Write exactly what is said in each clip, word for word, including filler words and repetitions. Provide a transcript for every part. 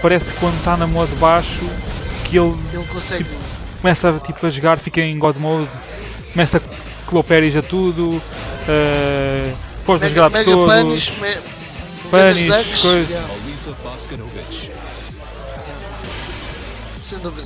parece que quando está na modo baixo que ele, Ele consegue. tipo, começa tipo, a jogar, fica em God Mode, começa a cloperis a tudo, uh, foge dos gatos mega todos, punish, me, punish, coisas. Yeah. Sem dúvida.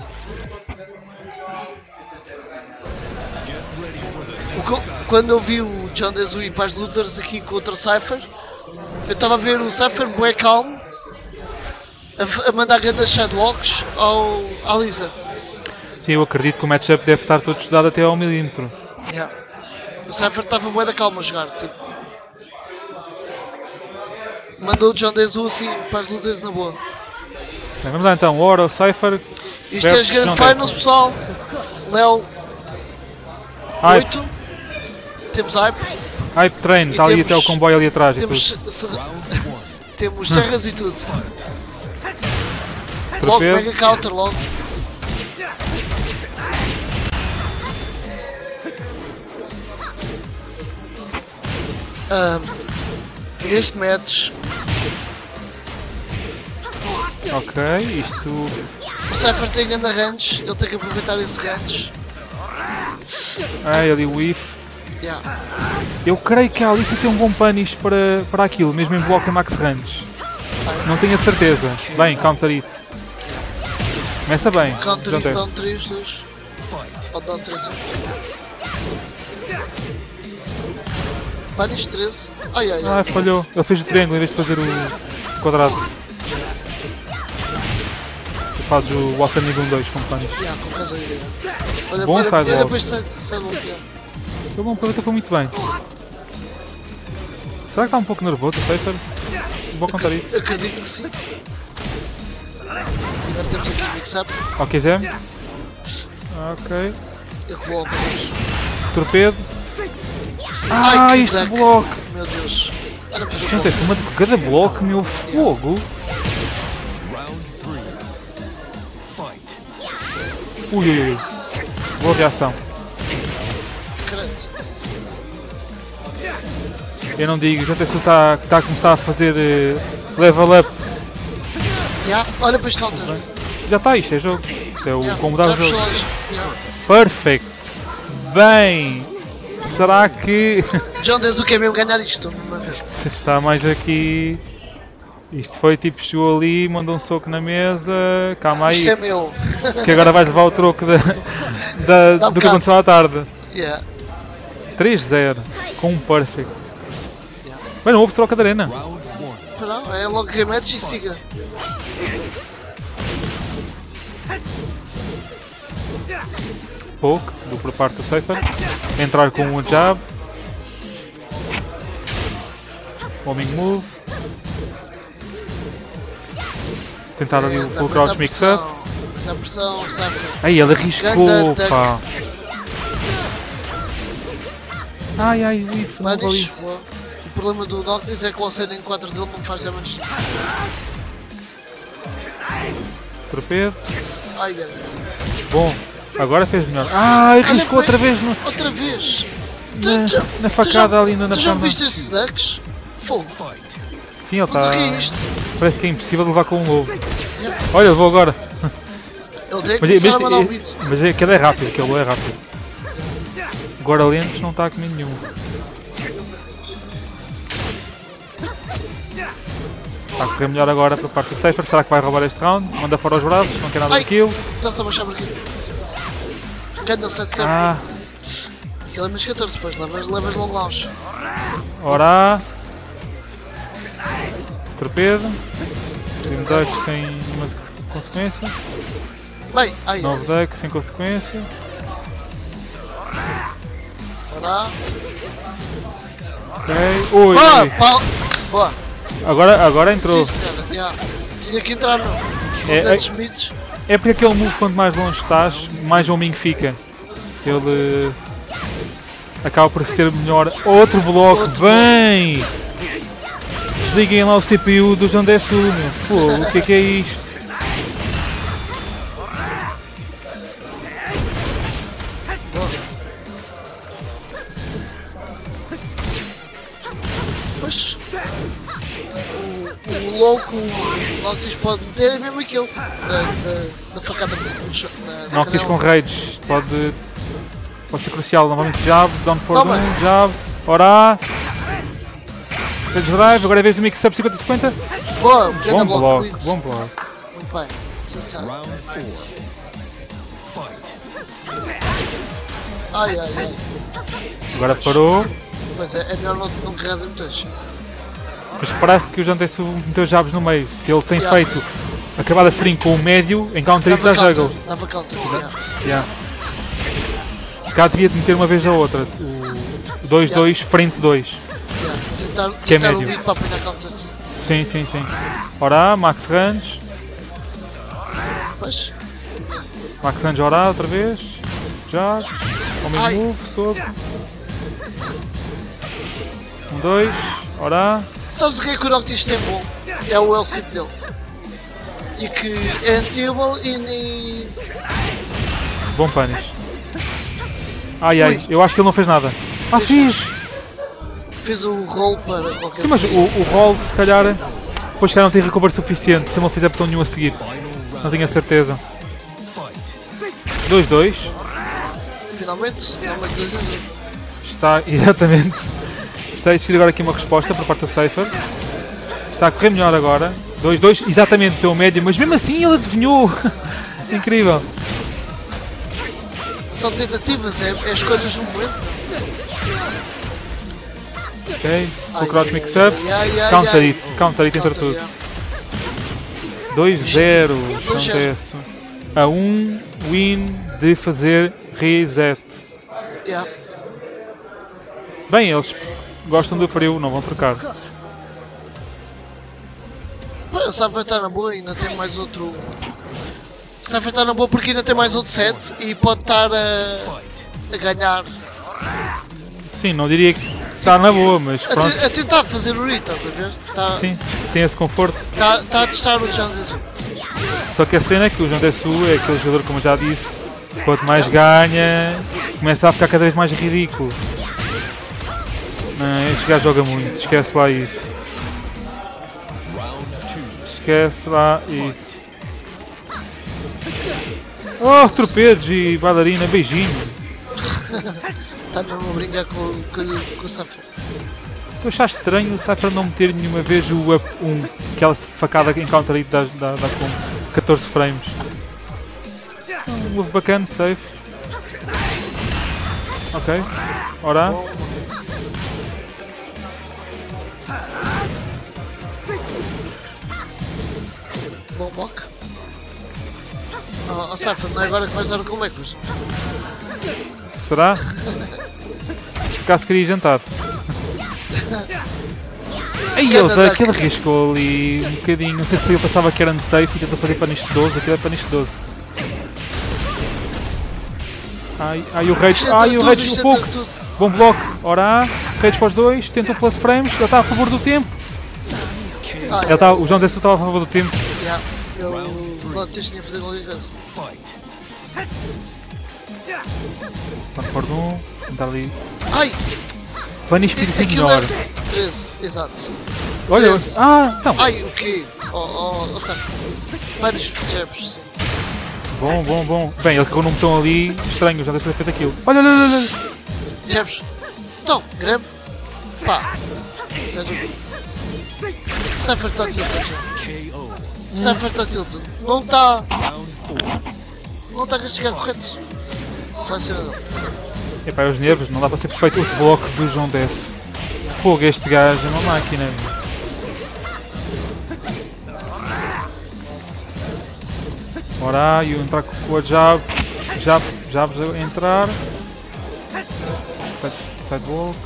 O que, quando eu vi o John Dezu ir para as lutas aqui contra o Cypher, eu estava a ver o Cypher bué calmo a, a mandar grandes Shadowwalks ao, à Lisa. Sim, eu acredito que o matchup deve estar todo estudado até ao milímetro. Yeah. O Cypher estava bué da calma a jogar. Tipo, mandou o John Dezu assim para as lutas na boa. Bem, vamos lá então, Oro, Cypher. Isto é as Grand Finals, pessoal. Léo oito. Temos Hype. Hype Train, está ali até o comboio ali atrás. Temos, se, temos serras e tudo. Tropeço. Logo, mega counter, logo. Um, neste match. Ok, isto. O Cypher tem grande range, ele tem que aproveitar esse range. Ah, ali o whiff. Yeah. Eu creio que a Alice tem um bom punish para, para aquilo, mesmo em bloco em max range. Não tenho a certeza. Bem, counter it. Começa bem. Counter it, down três, dois. Ou down três, um. Punish treze. Ai ai ai. Ah, falhou. Ele fez o triângulo em vez de fazer o quadrado. Tu fazes o Awesome Eagle dois com punish. Yeah, com razão. Olha, Bom olha, side olha wall. para este side wall. Ele não aproveitou muito bem. Será que está um pouco nervoso o Cypher? Vou contar isso. Acredito que sim. Agora temos aqui o mix-up. Ok, Zé. Ok. Eu rolou para baixo. Torpedo. Ai, Ah, que este deck. bloco! Meu Deus. Olha para este Gente, bloco. é uma de cada bloco, meu fogo! Ui, ui, ui. Boa reação. Credo. Eu não digo, já sei que está tá a começar a fazer uh, level up. Yeah, olha para este counter. Já está, isto é jogo. Isto é o Yeah, como dar já o jogo. fechou as- yeah. Perfect! Bem! Será que John Dezu quer mesmo ganhar isto, uma vez. se está mais aqui? Isto foi tipo, chegou ali, mandou um soco na mesa. Calma aí, Isto é meu. que agora vais levar o troco da, da, Dá um do que bocado. aconteceu à tarde. Yeah. três zero com um perfect. Yeah. Bem, não houve troca de arena. Não, é logo rematch e siga. Pouco, do por parte do Cypher. Entrar com um jab. Homing move. Tentar ali o full crouch mix up. Muita pressão, Cypher. Ai, ele arriscou, Ganda pá. Ai, ai, o if, não vou Punish. ali. Boa. O problema do Noctis é que o Alcena em quatro dele não faz damage. Torpedo. Ai, ai, ai. Bom, agora fez melhor. Ah, arriscou Olha, outra vez no, Outra vez. na, Tu já- na tu facada já- ali na, na Tu já perna. viste esses decks? Fogo. Sim, ele Mas o está. que é isto? Parece que é impossível de levar com um lobo. Olha, levou agora. Ele tem que Mas, começar a mandar um mas, beat. mas é, aquele é rápido, aquele é rápido. Agora lentos não está a comer nenhum. Está a correr melhor agora para parte do Cypher. Será que vai roubar este round? Manda fora os braços, não quer nada Ai. daquilo. Está-se a baixar por aqui. Ganda sete sempre. Ah, Aquilo é menos catorze, depois levas, levas logo launch. ora. Torpedo. Tem duck sem nenhuma consequência. Bem, ai, Novo ai, deck sem consequência. ora. Ok. Ui, Boa, ui. pau. Boa. Agora, agora entrou. Sincera, yeah. Tinha que entrar no. Com É, tantos é- mitos. É porque aquele move, quanto mais longe estás, mais homing fica. Ele acaba por ser melhor. Outro bloco, Outro bem! Desliguem lá o C P U dos Andesu, meu fogo, o que é que é isto? Pois. O, o louco, o Noctis pode meter é mesmo aquilo da, da, da facada no chão. Noctis com raids pode, pode ser crucial. Novamente jab, down for Toma. um, jab, ora. Rage drive, agora é a vez do mix-up cinquenta cinquenta. Boa, Bom grande bloco, bloco, lindo. bom bloco. Muito bem, necessário. Ai ai ai. Agora parou. Mas é, é melhor não, não carregar muitas. Mas reparaste que o Jandesu meteu jabs no meio. Se ele tem Yeah. feito acabado a string com o médio, em counter isso Dava dá counter, juggle. dava counter. Yeah. Yeah. Se cá devia de meter uma vez a outra. O dois dois frente dois. Yeah. Tentar, Que é tentar o médio. lead para apanhar counter sim. Sim, sim, sim. Ora, Max Range. Mas, Max Range ora outra vez. Já. Ao mesmo Ai. move, soco. Um, dois. Ora. sabes o que é que o Noctis tem bom? É o L-Sip dele. E que é unseeable e nem... Bom punish. Ai ai, Ui. eu acho que ele não fez nada. Ah, Fez, fiz! fez o roll para qualquer Sim, mas o, o roll, se calhar, depois se calhar não tem recover suficiente se eu não fizer botão nenhum a seguir. Não tenho a certeza. dois dois. Finalmente, não mais dois anos. Está, exatamente. Está a existir agora aqui uma resposta por parte do Cypher. Está a correr melhor agora. dois dois, exatamente pelo médio, mas mesmo assim ele adivinhou. Incrível. São tentativas, é, é escolhas no momento. Ok, Ai, o crouch ai, mix up. ai, ai, ai, Counter ai. it, counter it entre Counter, tudo. yeah. dois zero, dois zero. acontece. A um win de fazer reset. Yeah. Bem, eles gostam do frio, não vão trocar. Pô, o Cypher está na boa e ainda tem mais outro. O Cypher está na boa porque ainda tem mais outro set e pode estar a, a ganhar. Sim, não diria que está na boa, mas A, pronto. te- a tentar fazer o read, estás a ver? Está Sim, tem esse conforto. tá, tá a testar o Jandesu. Só que a cena é que o Jandesu é aquele jogador, como eu já disse, quanto mais ganha, começa a ficar cada vez mais ridículo. Não, este gajo joga muito, esquece lá isso. Esquece lá isso. Oh, torpedos e bailarina, beijinho. Está mesmo a brincar com, com, com o Cypher. Tu achaste estranho o Cypher não meter nenhuma vez o up um, aquela facada em counter aí dá, dá, dá com catorze frames. Um move bacana, safe. Ok, ora. Bom bloco. Oh, oh Cypher, não é agora que vais dar o comeback, pois? Será? Caso queria jantar. Aí ele, Cada aquele duck. riscou ali um bocadinho. Não sei se ele pensava que era unsafe e tentou fazer punish de doze. Aquilo é punish de doze. Ai, ai o Rage, Isto ai entra o tudo, Rage isto um entra pouco. tudo. Bom bloco, ora A, Rage para os dois, tentou plus frames, ele está a favor do tempo. Ah, Ele tá, o João Zé estava a favor do tempo. yeah. Ele pode ter tinha a fazer qualquer coisa. Pode pôr um, tentar ali. Ai! Punish i- por Aquilo ignore. era treze, exato. Olha, treze. ah, então. Ai, o quê? Oh, oh, oh Cypher. Vários jabs, sim. Bom, bom, bom. Bem, ele cagou num botão ali estranho, já deve ter feito aquilo. Olha, olha, olha, olha. Jabs. Então, grab. Pá. Sério. Cypher está tilted já. Cypher está tilted. Não está. Não está a castigar correto. Vai ser não. Epá, os nervos, não dá para ser perfeito. Outro bloco do João Dez. Fogo, este gajo é uma máquina. Ora, e o entrar com a jab. Jab, jabs a entrar. Side, sidewalk.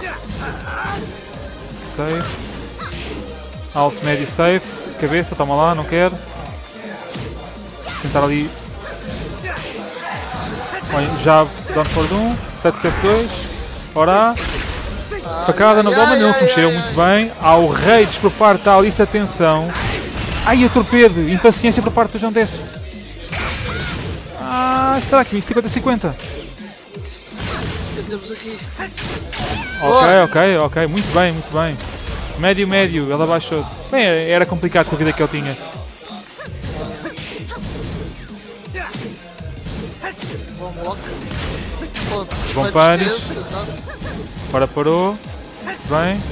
Safe. Alto, médio, safe. Cabeça, toma lá, não quero. Tentar ali. Olha, jab, down for um. sete sete dois. Ora. Facada na bomba, não se mexeu muito bem. Há o Rage por parte da Alice, atenção. Ai, o torpedo, impaciência por parte do João Dez. Ah, será que cinquenta cinquenta? Temos aqui. Ok, ok, ok, muito bem, muito bem. Médio, médio, ele abaixou-se. Bem, era complicado com a vida que ele tinha. Bom bloco. Posso, Bom vai punish. treze, exato. Agora parou. Bem.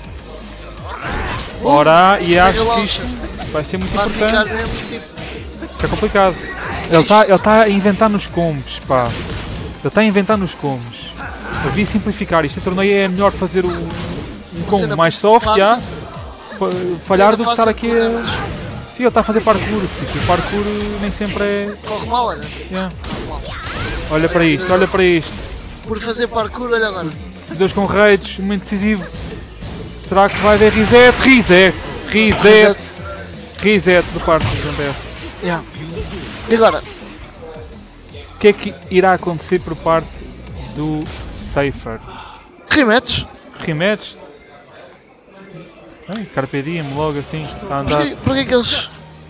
Ora, e acho que isto vai ser muito Vai ficar importante. mesmo tipo. É complicado. Ele está ele tá a inventar nos combos, pá. Ele está a inventar nos combos. Eu devia simplificar isto. Este torneio é melhor fazer um, um combo cena mais soft, fácil. já. Falhar do que estar Fácil aqui com a... damage. Sim, ele está a fazer parkour. Tipo, o parkour nem sempre é... Corre mal, olha. Yeah. Olha para isto, olha para isto. Por fazer parkour, olha agora. Dois com raids, momento decisivo. Será que vai haver reset? Reset! Reset! Reset. Reset do parte do João Dez. Yeah. E agora? O que é que irá acontecer por parte do Cypher? Rematch? Rematch? Ai, Carpe Diem, logo assim, está a andar. Porquê, porquê que eles.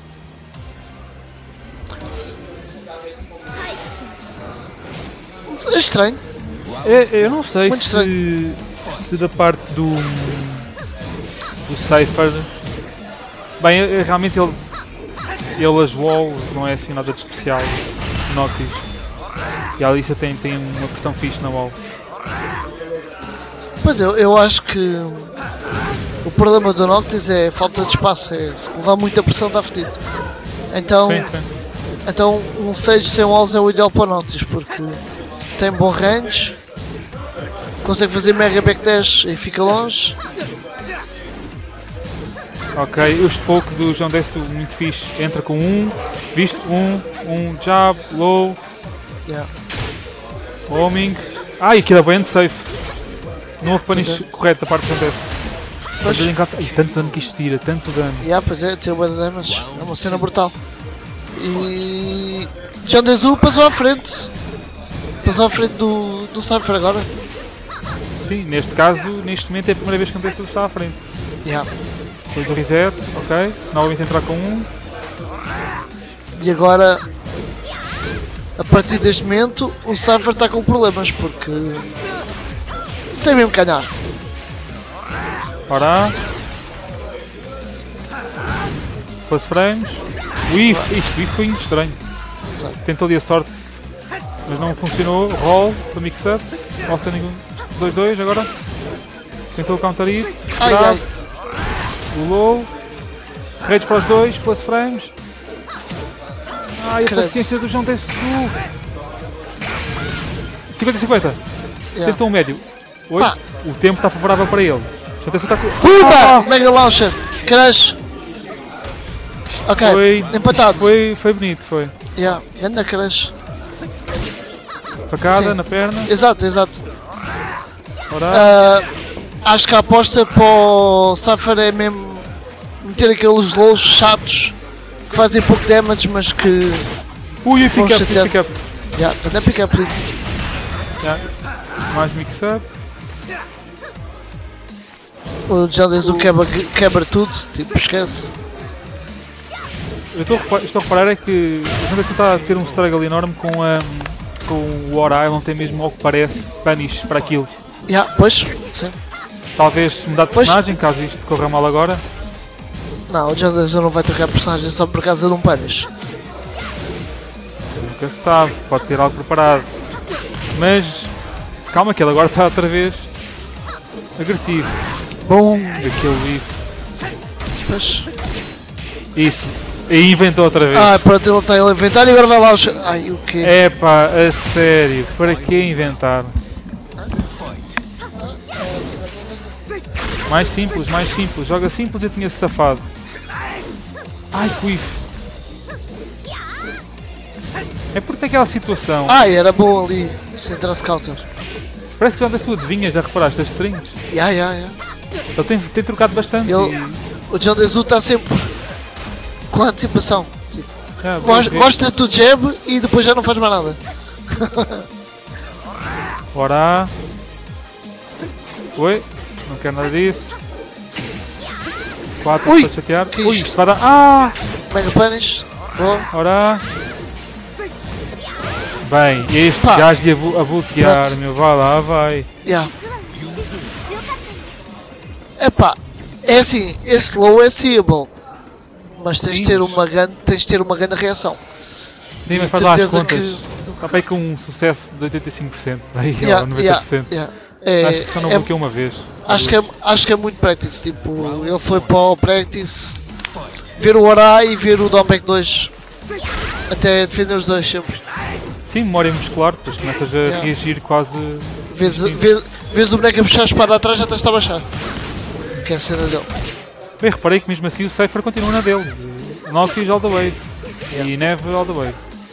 É estranho. É, eu não sei Muito se, se da parte do, do Cypher. Bem, é- é realmente ele, ele as wall não é assim nada de especial. Noctis. E a Alicia tem, tem uma pressão fixe na wall. Pois eu, eu acho que o problema do Noctis é falta de espaço. É, se levar muita pressão está fedido. Então, Sim, sim. então um Sage sem walls é o ideal para o Noctis porque tem bom range, consegue fazer mega backdash e fica longe. Ok, o spoke do João Décio muito fixe. Entra com um, visto, um, um jab, low, Yeah. homing. Ah, e aquilo é bem safe. Não houve punish Pois é. correto da parte do João Décio. Pois. Mas ele encanta- Ih, tanto dano que isto tira, tanto dano. Yeah, pois é, tem o bad damage, é uma cena brutal. E John Dezu passou à frente. Passou à frente do, do Cypher agora. Sim, neste caso, neste momento é a primeira vez que o Décio está à frente. Yeah. Foi do reset, ok. Novamente entrar com um. E agora, a partir deste momento, o Cypher está com problemas porque tem mesmo que ganhar. Ora. Plus frames. O if, isto, o if foi muito estranho. Sei. Tentou ali a sorte, mas não funcionou. Roll para mix-up. All standing dois dois agora. Tentou counter it. Ai, Grave. ai. O low. Rage para os dois, plus frames. Ai, a Credo. paciência do João Décio. cinquenta cinquenta. Yeah. Tentou um médio. Oi? Pá. O tempo está favorável para ele. João Décio está com... Pumba! Ah! Mega Launcher! Crash! Ok, Foi, empatado. foi, foi bonito, foi. Yeah, ganda crash. Facada Sim. na perna. Exato, exato. Ora. Ah, acho que a aposta para o Cypher é mesmo meter aqueles lows chatos que fazem pouco damage, mas que. Ui, ui, pick vão up, chatear. pick up. Yeah, ganda pick up ali. Yeah. Mais mix-up. O Jalezu quebra, quebra tudo, tipo, esquece. Eu estou a reparar, estou a reparar é que o João Décio está a ter um struggle enorme com, a, com o Ora, ele não tem mesmo ao que parece punish para aquilo. Yeah, pois, sim. Talvez mudar de Pois. personagem, caso isto corra mal agora. Não, o Jalezu não vai trocar personagem só por causa de um punish. Nunca se sabe, pode ter algo preparado. Mas calma que ele agora está outra vez agressivo. Bom, Aquele if. pois. Isso. E inventou outra vez. Ah, pronto, ele está a inventar e agora vai lá o. Ai, o quê? É pá, a sério, para que inventar? Mais simples, mais simples, joga simples e tinha-se safado. Ai, quiff. É porque tem aquela situação. Ai, era bom ali, se entrasse counter. Parece que já das adivinhas, já reparaste as strings? Ya, ya, ya. Ele tem, tem trocado bastante. Ele- e- O John Dezu está sempre com antecipação. Tipo, Ah, mos- bem, mostra-te o jab e depois já não faz mais nada. Ora. Oi, não quero nada disso. quatro Ui, para chatear. que Ui, isto? isto vai dar. Ah! Mega punish. Boa. Ora. Bem, este Pá. gajo de a, vo- a bloquear, Pronto. meu, vai lá, vai. Ya. Epá, é assim, este low é seeable. Mas tens Sim, de ter mas- uma grande, tens de ter uma grande reação. Sim, mas E faz lá as certeza contas. que- Está bem com um sucesso de oitenta e cinco por cento. Aí, Yeah, ou noventa por cento. yeah, yeah. É, Acho que só não é- bloqueou uma vez. acho, que é, acho que é muito practice. Tipo, ele foi para o practice ver o Ora e ver o Downback dois. Até defender os dois sempre. Sim, memória muscular, depois começas a Yeah. reagir quase. Vês, vês, vês o boneco a puxar a espada atrás, já estás a baixar. Que é a cena dele. Bem, reparei que mesmo assim o Cypher continua na dele. Noctis all the way. Yeah. E Neve all the way.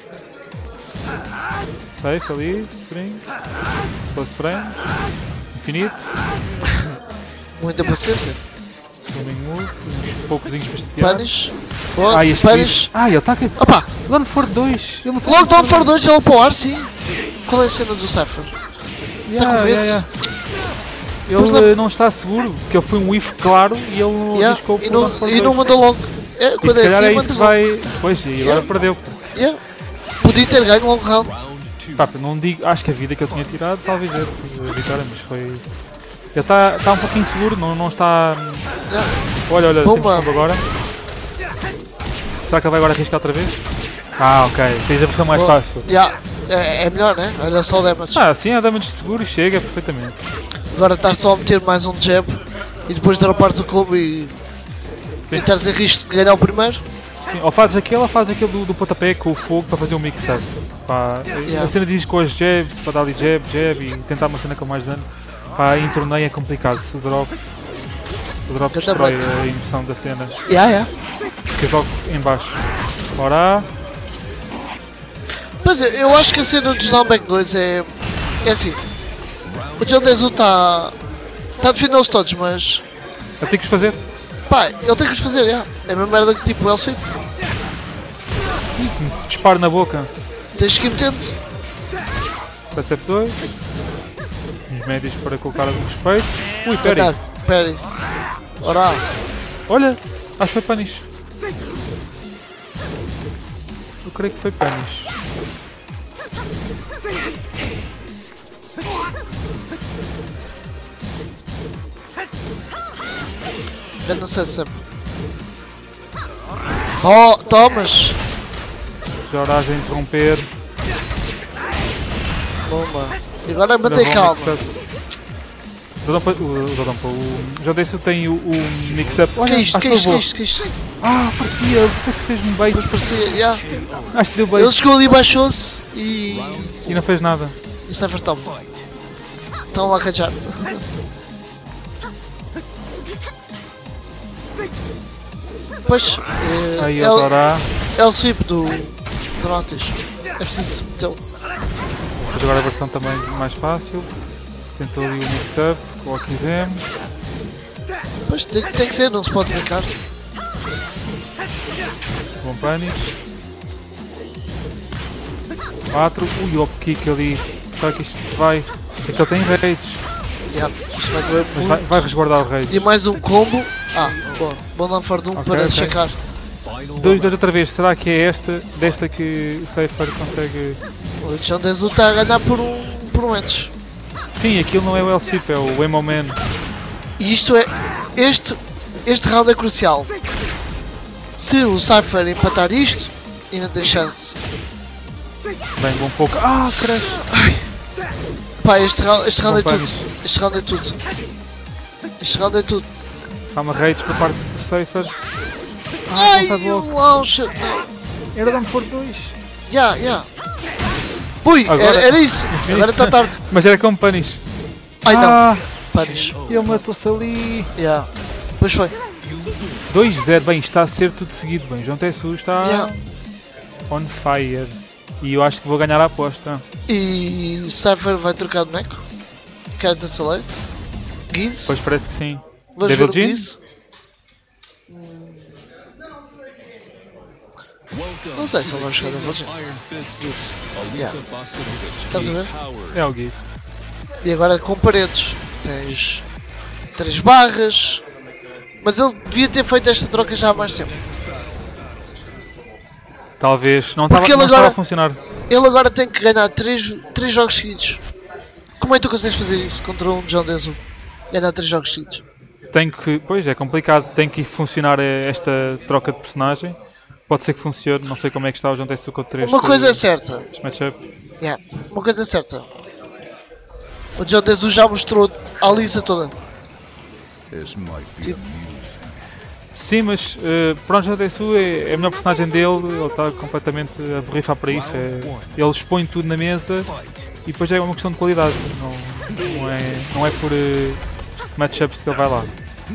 Safe ali, string. Close frames. Infinito. Muita paciência. Swimming move. Uns poucozinhos para estear. Punish. Boa, Ah, este punish. bicho. Ah, ele está aqui. Opa! Down for dois. Ele não fez Logo Down nada. for dois, ele para o ar, sim. Qual é a cena do Cypher? Yeah, com medo? yeah, yeah. Pois Ele não. eh, não está seguro, porque ele foi um whiff claro e ele não Yeah, arriscou e, por não, down for e não dois. mandou logo. É, E quando se é calhar assim, é isso mandas que logo. vai. Pois, e agora Yeah. perdeu. Yeah. Podia ter ganho logo round. Pá, não digo, acho que a vida que ele tinha tirado talvez esse a vitória, mas foi. Ele está tá um pouquinho seguro, não, não está. Yeah. Olha, olha, temos Bomba. combo agora. Será que ele vai agora arriscar outra vez? Ah, ok, tens a versão mais Boa. fácil. Yeah. É, é melhor, né? Olha só o damage. Ah, sim, é damage seguro e chega perfeitamente. Agora estás só a meter mais um jab e depois dropares o combo e, Sim. e estás em risco de ganhar o primeiro. Sim, ou fazes aquele ou fazes aquele do, do pontapé com o fogo para fazer um mix-up. Pá, Yeah. A cena diz com as jabs, para dar ali jab, jab e tentar uma cena com mais dano. Pá, em torneio é complicado, se o drop, o drop Eu destrói também. a emoção da cena. Yeah, yeah. Fica logo em baixo. Ora, Mas eu, eu acho que a cena dos Downback dois é. É assim. O John Dezu está. Está a defendê-los todos, mas. eu tenho que os fazer. Pá, ele tem que os fazer, yeah. É a mesma merda que tipo o L-Sweep. Disparo na boca. Tens que ir metendo. sete dois. Os médios para colocar algum respeito. Ui, peraí. Cuidado, peraí. Ora, Olha, acho que foi punish. Eu creio que foi punish. eu não sei sempre. Oh, Thomas! Joragem a interromper. Bomba. E agora mantém calma. O Dodampa, o, o, Dodampa, o John Desu tem o, o mix-up. Olha, Que isto, acho que que isto, que levou. isto, que isto? Ah, parecia, depois fez-me bait. Depois parecia, yeah. Acho que deu bait Ele chegou ali, baixou-se e. e não fez nada. E Cypher toma. Estão lá a cajar-te. Pois, é, Aí é, o o- Dora. é o sweep do, do Noctis. É preciso metê-lo. Depois agora a versão também mais fácil. Tentou ali o mix-up, como quisemos. Pois tem, tem que ser, não se pode brincar. Bom punish. quatro. Ui, o kick ali. Será que isto vai? É que ele tem raids. Yeah, isto vai doer Mas vai, muito. vai resguardar o raid. E mais um combo. Ah, bom, bom não for de um Ok, para ok. checar. dois dois outra vez. Será que é esta? Desta que o Cypher consegue. O John Dezu está a ganhar por um, por um antes. Sim, aquilo não é o L-Sweep, é o Emo Man. E isto é. Este, este round é crucial. Se o Cypher empatar isto, ainda tem chance. Bem, um pouco. Ah, crash! Pá, este round, este round é Bom tudo. punish. Este round é tudo. Este round é tudo. Há uma raids por parte do Cypher. Ai, não sai o logo. launcher. Era dano por dois. Ya, ya. Ui, Agora- era, era isso. Agora está tarde. Mas era como punish. Ai não, Ah, punish. ele matou-se ali. Ya. Pois foi. dois zero, bem, está a ser tudo seguido. Bem, João Tessu está Yeah. on fire. E eu acho que vou ganhar a aposta. E Cypher vai trocar de boneco. Character Select. Giz. Pois parece que sim. Vamos Devil ver o Jin? Giz. Não sei se ele vai jogar Devil Jin. Giz. Yeah. Estás a ver? É o Gui. E agora com paredes. Tens três barras. Mas ele devia ter feito esta troca já há mais tempo. Talvez. Não Porque estava ele não estava agora- a funcionar. Ele agora tem que ganhar três jogos seguidos. Como é que tu consegues fazer isso contra um John Dezu? Ganhar três jogos seguidos. tem que, pois é complicado, tem que funcionar esta troca de personagem. Pode ser que funcione, não sei como é que está o John Tetsu contra este, Uma coisa é certa. este matchup. Yeah. Uma coisa é certa. O John Tetsu já mostrou a Lisa toda. Tipo, Sim, mas uh, pronto, John Tetsu é, é a melhor personagem dele, ele está completamente a borrifar para isso. É, ele expõe tudo na mesa e depois é uma questão de qualidade, não, não, é, não é por uh, matchups que ele vai lá.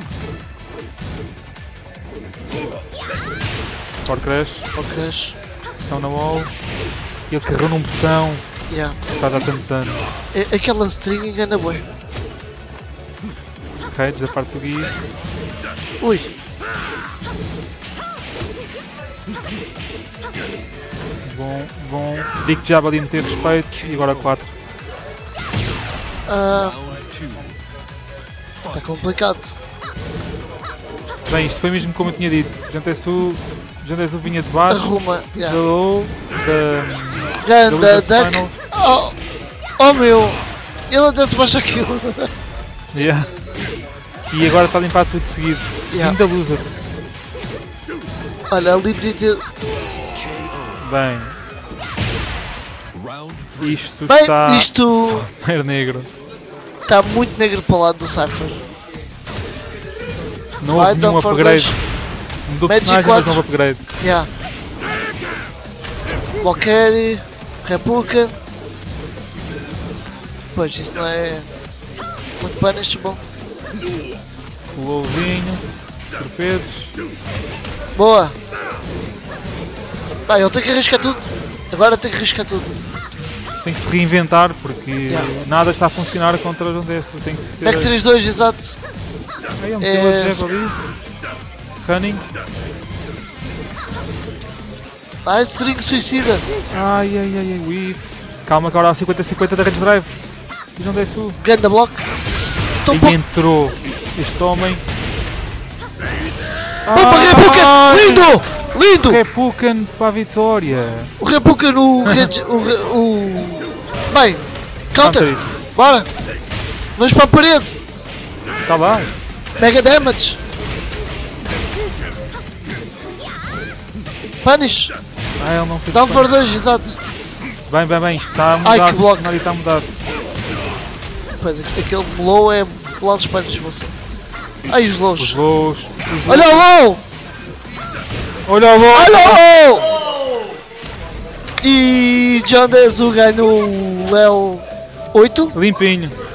Power Crash, ok. pressão na wall, ele carregou num botão, Yeah. está a dar tanto dano. É- Aquela string engana bem. Rage da parte do Gui, Ui. bom, bom, digo que já valia meter respeito e agora quatro. Ah, tá complicado. Bem, isto foi mesmo como eu tinha dito, John Tetsu, John Tetsu vinha de baixo, Arruma. da Yeah. low, da... Ganda, da duck. final. Oh, oh meu. Ele até se baixa aquilo. Yeah. E agora está a limpar tudo seguido. Yeah. Ainda loser. Olha, ali podia ter. Bem. Isto Bem, está isto super negro. está muito negro para o lado do Cypher. Não Vai, houve nenhum Down for upgrade. dois. Mudou Magic personagem, mas quatro. não houve upgrade. Yeah. Valkyrie, Repuka. Pois isso não é muito punish, bom. Lowzinho. Torpedos. Boa! Ah, ele tem que arriscar tudo. Agora tem que arriscar tudo. Tem que se reinventar porque Yeah. nada está a funcionar contra o John Tetsu. Tem que ser. Deck três dois, exato. Aí, um É- é... jab ali. Running. Ah, esse string suicida. Ai ai ai ai. Whiff. Calma que agora há cinquenta cinquenta da Range Drive. E John Tetsu. Ganda block. Tão E pouco. entrou este homem. Bom para Repuka! Lindo! Lindo! Repukan para a vitória. O Repuka no red. O, re- o. Bem, counter! Counter. Bora! Vamos para a parede! Está lá. Mega damage! Punish! Ah, ele não fez Down bem. for dois, exato! Bem, bem, bem. Isto está a Ai, mudar. que bloco. O cenário está a mudar. Pois, aquele low é lá dos punish, você. Ai, os Os lows! lows. Os Olha o low! Olha o low. Olha o low! E John Tetsu ganhou o L oito. Limpinho.